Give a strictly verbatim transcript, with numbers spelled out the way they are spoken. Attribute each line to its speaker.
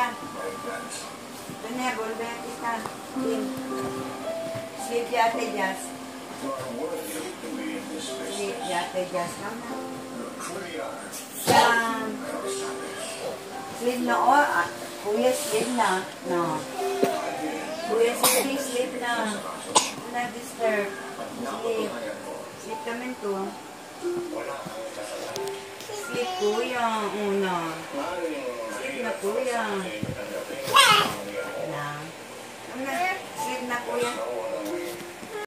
Speaker 1: kuya. Doon volve aquí está. Bien. Sleep ya te jazz. Sleep ya te jazz. Mama. Yan. Sleep na o. Ah, kuya, sleep na. No. Kuya, sleep, sleep na. Na disturb. Sleep. Sleep kami to. Sleep kuya. Una. Sleep na kuya. Na. Sleep na kuya.